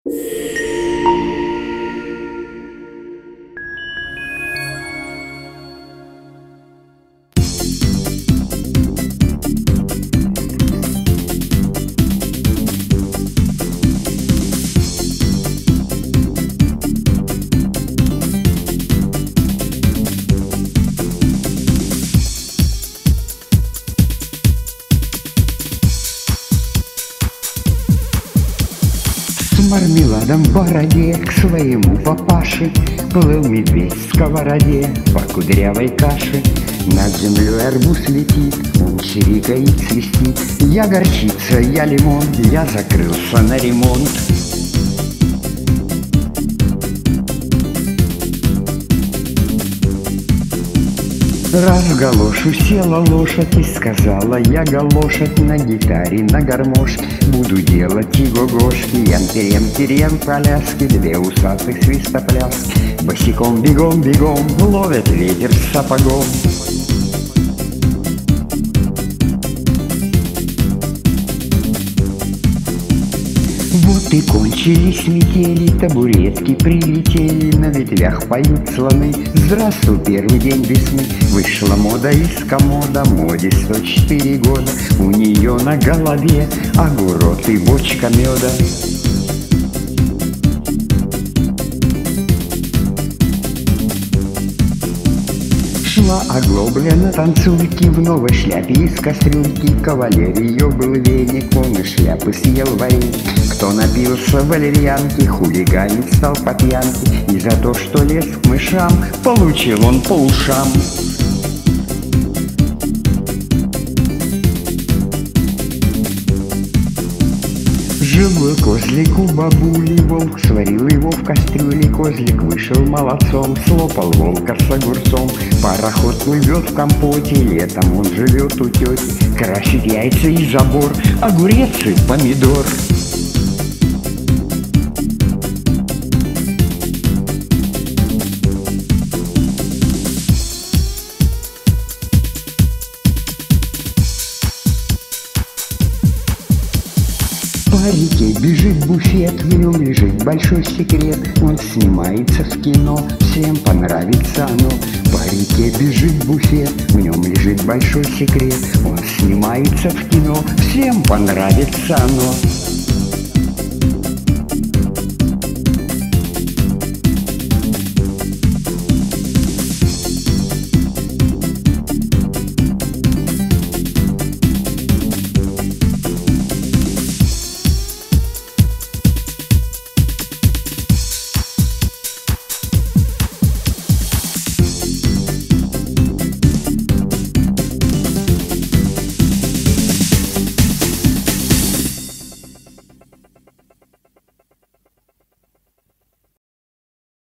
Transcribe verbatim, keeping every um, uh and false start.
С мармеладом в бороде к своему папаше плыл медведь в сковороде по кудрявой каше. Над землей арбуз летит, он чирикает, свистит. Я горчица, я лимон, я закрылся на ремонт. Раз в галошу села лошадь и сказала я галошадь на гитаре, на гармош. Буду делать игогошки, ям-терем-терем коляски, две усатых свистопляски. Босиком бегом-бегом ловят ветер с сапогом. Вот и кончились метели, табуретки прилетели, на ветвях поют слоны. Здравствуй, первый день весны. Вышла мода из комода, моде сто четыре года. У нее на голове огурот и бочка меда. Шла оглобля на танцульке в новой шляпе из кастрюльки. Кавалер ее был веник, он и шляпы съел вареник. Кто напился валерьянки, хулиганить стал по пьянке, и за то, что лез к мышам, получил он по ушам. Жил козлик у бабули, волк сварил его в кастрюле. Козлик вышел молодцом, слопал волка с огурцом. Пароход плывет в компоте, летом он живет у тети. Красит яйца и забор, огурец и помидор. По реке бежит буфет, в нем лежит большой секрет. Он снимается в кино, всем понравится оно. По реке бежит буфет, в нем лежит большой секрет. Он снимается в кино, всем понравится оно.